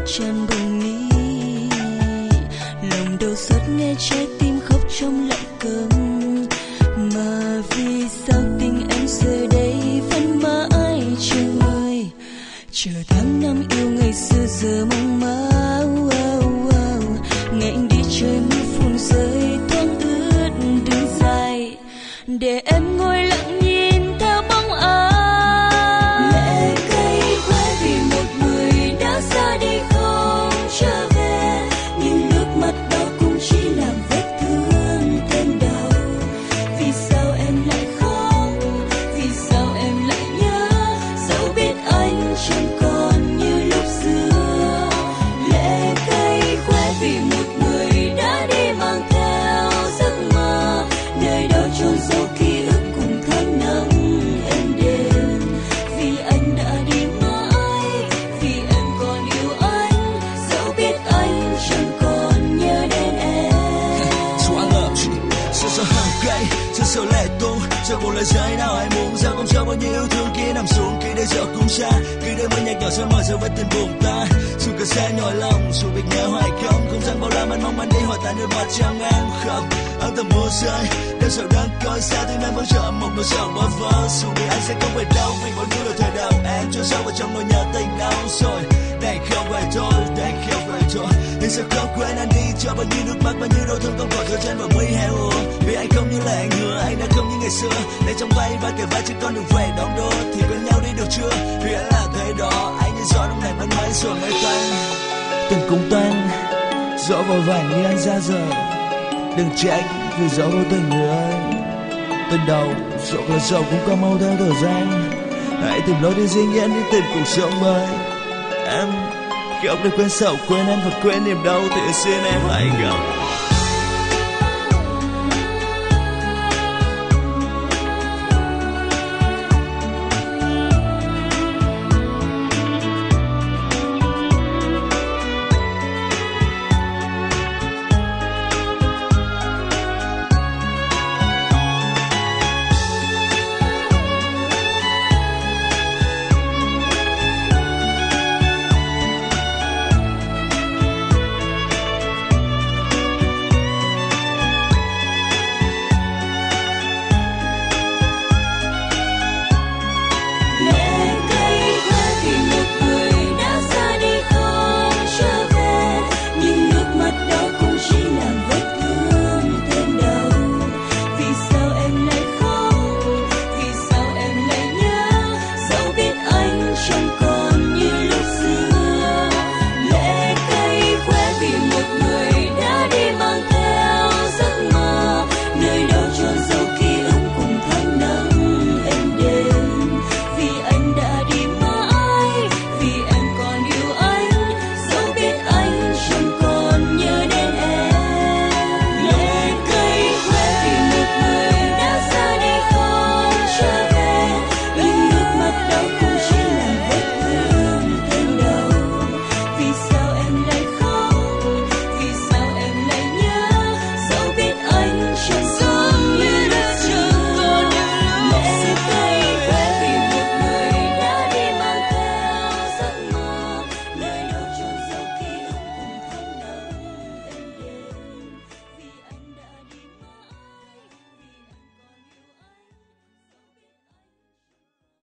tràn bồng mi, lòng đau xót nghe trái tim khóc trong lặng câm. Mà vì sao tình anh giờ đây vẫn mãi chờ người, chờ tháng năm yêu ngày xưa giờ mong mão. Ngày anh đi chơi mưa phùn rơi thoáng ướt đường dài, để em ngồi lặng nhìn theo bóng ai. Lệ cay quá vì một người đã ra đi không trở về, nhưng nước mắt đó cũng chỉ làm vết thương thêm đau. Vì sao em lại khóc, vì sao em lại nhớ, dẫu biết anh chẳng còn như lúc xưa. Lệ cay quá vì một người đã đi mang theo giấc mơ, nơi đó chôn giấu ký ức cùng tháng năm êm đềm. Vì anh đã đi mãi, vì em còn yêu anh, dẫu biết anh chẳng còn nhớ đến em. Xóa ngờ, sợ hàng cây, sợ lệ tung, sợ một lời rơi nào ai muốn ra không cho bao nhiêu yêu thương kia nằm xuống khi đây giờ cũng xa, khi đây mới nhạt nhỏ sớm mở giờ với tình buồn ta. Dù cả xe nhồi lòng, dù biết nhớ hoài không gian bao la anh mong anh đi hòa tan đôi mắt trong em không. Áng tầm mưa rơi, đêm sầu đang coi xa tim em vẫn chờ một nỗi sầu bơ vơ. Dù biết anh sẽ không về đâu vì bao nhiêu lời thời đầu em cho sâu vào trong nỗi nhớ tình đau rồi. Đây không về thôi, đây không về thôi. Nhưng sao không quên anh đi cho bao nhiêu nước mắt, bao nhiêu đau thương không còn rơi trên bờ mây heo ùa. Vì anh không như là anh hứa, anh đã không như ngày xưa. Để trong vai và kề vai trên con đường về đón đô thì bên nhau đi được chưa? Vì anh là thế đó, anh như gió lúc này vẫn mãi rồi mới tan. Tình cùng tan, gió vội vàng như anh ra giờ. Đừng trách vì gió vô tình người ơi. Tình đầu, dẫu là giàu cũng có mau theo thời gian. Hãy tìm lối đi riêng nhiên đi tìm cuộc sống mới. Em không được quên sầu, quên anh và quên niềm đau thì xin em hãy gặp.